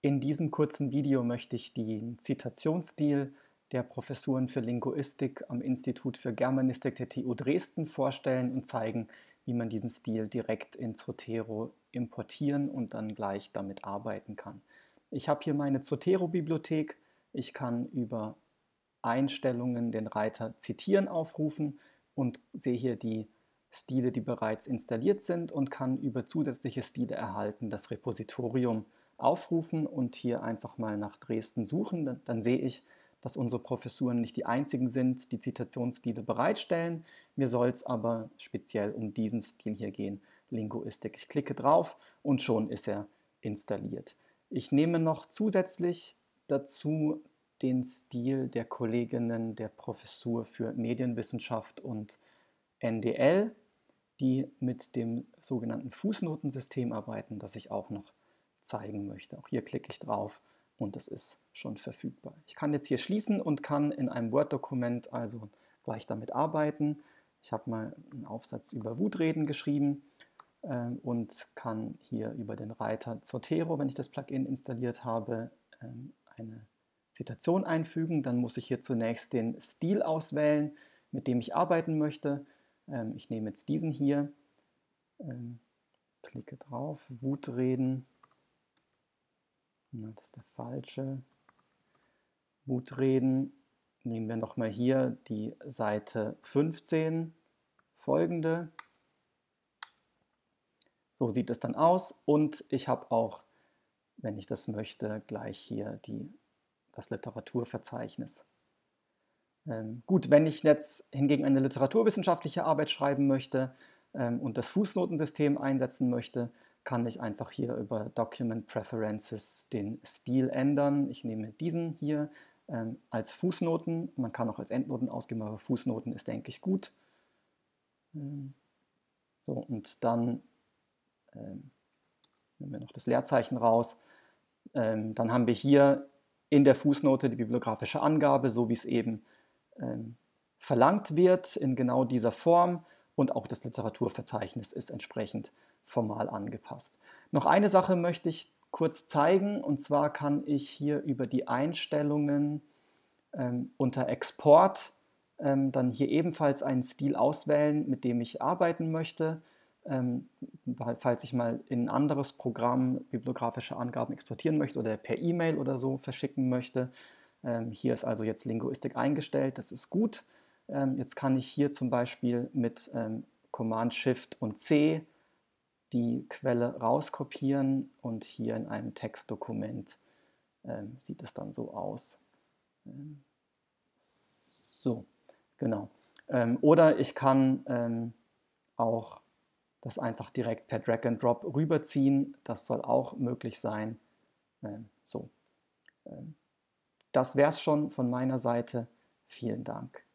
In diesem kurzen Video möchte ich den Zitationsstil der Professuren für Linguistik am Institut für Germanistik der TU Dresden vorstellen und zeigen, wie man diesen Stil direkt in Zotero importieren und dann gleich damit arbeiten kann. Ich habe hier meine Zotero-Bibliothek. Ich kann über Einstellungen den Reiter Zitieren aufrufen und sehe hier die Stile, die bereits installiert sind, und kann über zusätzliche Stile erhalten das Repositorium aufrufen und hier einfach mal nach Dresden suchen. Dann sehe ich, dass unsere Professuren nicht die einzigen sind, die Zitationsstile bereitstellen. Mir soll es aber speziell um diesen Stil hier gehen, Linguistik. Ich klicke drauf und schon ist er installiert. Ich nehme noch zusätzlich dazu den Stil der Kolleginnen der Professur für Medienwissenschaft und NDL, die mit dem sogenannten Fußnotensystem arbeiten, das ich auch noch zeigen möchte. Auch hier klicke ich drauf und es ist schon verfügbar. Ich kann jetzt hier schließen und kann in einem Word-Dokument also gleich damit arbeiten. Ich habe mal einen Aufsatz über Wutreden geschrieben und kann hier über den Reiter Zotero, wenn ich das Plugin installiert habe, eine Zitation einfügen. Dann muss ich hier zunächst den Stil auswählen, mit dem ich arbeiten möchte. Ich nehme jetzt diesen hier, klicke drauf, Wutreden. Das ist der falsche. Wutreden. Nehmen wir nochmal hier die Seite 15, folgende. So sieht es dann aus und ich habe auch, wenn ich das möchte, gleich hier das Literaturverzeichnis. Gut, wenn ich jetzt hingegen eine literaturwissenschaftliche Arbeit schreiben möchte und das Fußnotensystem einsetzen möchte, kann ich einfach hier über Document Preferences den Stil ändern. Ich nehme diesen hier als Fußnoten. Man kann auch als Endnoten ausgeben, aber Fußnoten ist, denke ich, gut. So, und dann nehmen wir noch das Leerzeichen raus. Dann haben wir hier in der Fußnote die bibliografische Angabe, so wie es eben verlangt wird, in genau dieser Form, und auch das Literaturverzeichnis ist entsprechend formal angepasst. Noch eine Sache möchte ich kurz zeigen, und zwar kann ich hier über die Einstellungen unter Export dann hier ebenfalls einen Stil auswählen, mit dem ich arbeiten möchte. Falls ich mal in ein anderes Programm bibliografische Angaben exportieren möchte oder per E-Mail oder so verschicken möchte. Hier ist also jetzt Linguistik eingestellt, das ist gut. Jetzt kann ich hier zum Beispiel mit Command Shift und C die Quelle rauskopieren und hier in einem Textdokument sieht es dann so aus. So, genau. Oder ich kann auch das einfach direkt per Drag and Drop rüberziehen. Das soll auch möglich sein. So. Das wäre es schon von meiner Seite. Vielen Dank.